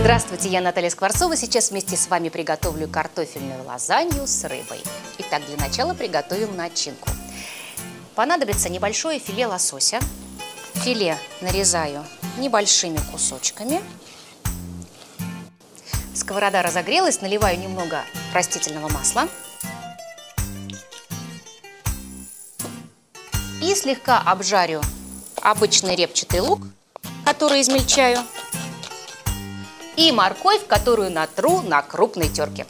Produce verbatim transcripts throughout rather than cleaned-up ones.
Здравствуйте, я Наталья Скворцова. Сейчас вместе с вами приготовлю картофельную лазанью с рыбой. Итак, для начала приготовим начинку. Понадобится небольшое филе лосося. Филе нарезаю небольшими кусочками. Сковорода разогрелась, наливаю немного растительного масла. И слегка обжарю обычный репчатый лук, который измельчаю, и морковь, которую натру на крупной терке.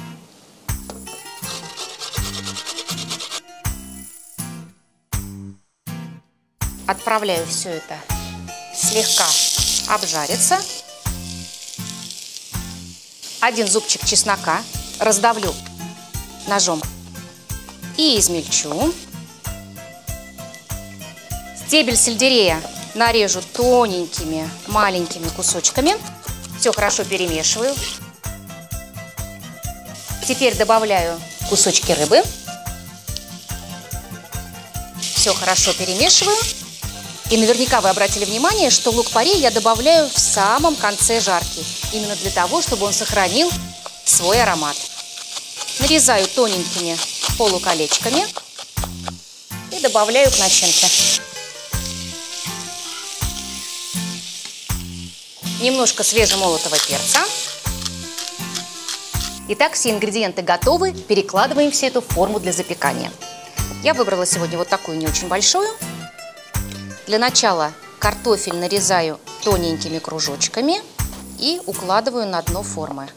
Отправляю все это слегка обжариться. Один зубчик чеснока раздавлю ножом и измельчу. Стебель сельдерея нарежу тоненькими маленькими кусочками. Все хорошо перемешиваю. Теперь добавляю кусочки рыбы. Все хорошо перемешиваю. И наверняка вы обратили внимание, что лук-порей я добавляю в самом конце жарки. Именно для того, чтобы он сохранил свой аромат. Нарезаю тоненькими полуколечками и добавляю к начинке. Немножко свежемолотого перца. Итак, все ингредиенты готовы. Перекладываем все это в форму для запекания. Я выбрала сегодня вот такую не очень большую. Для начала картофель нарезаю тоненькими кружочками и укладываю на дно формы.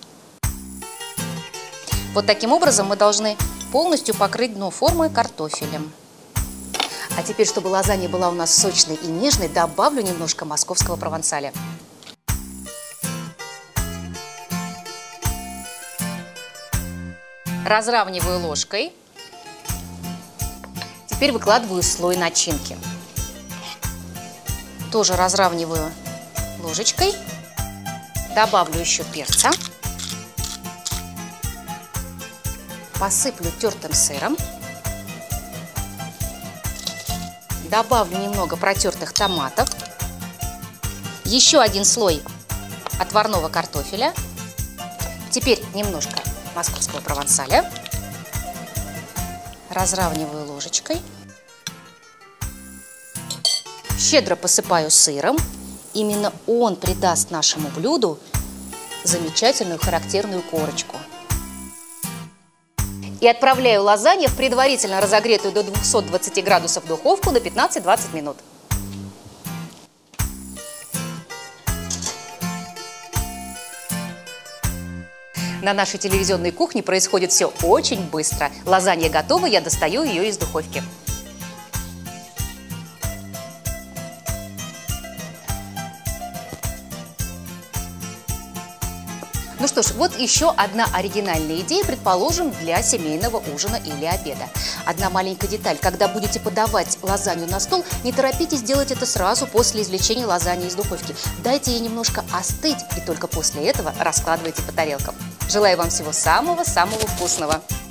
Вот таким образом мы должны полностью покрыть дно формы картофелем. А теперь, чтобы лазанья была у нас сочной и нежной, добавлю немножко московского провансаля. Разравниваю ложкой. Теперь выкладываю слой начинки. Тоже разравниваю ложечкой. Добавлю еще перца. Посыплю тертым сыром. Добавлю немного протертых томатов. Еще один слой отварного картофеля. Теперь немножко московского провансаля. Разравниваю ложечкой. Щедро посыпаю сыром. Именно он придаст нашему блюду замечательную характерную корочку. И отправляю лазанью в предварительно разогретую до двухсот двадцати градусов духовку на пятнадцать-двадцать минут. На нашей телевизионной кухне происходит все очень быстро. Лазанья готова, я достаю ее из духовки. Ну что ж, вот еще одна оригинальная идея, предположим, для семейного ужина или обеда. Одна маленькая деталь. Когда будете подавать лазанью на стол, не торопитесь делать это сразу после извлечения лазаньи из духовки. Дайте ей немножко остыть, и только после этого раскладывайте по тарелкам. Желаю вам всего самого-самого вкусного!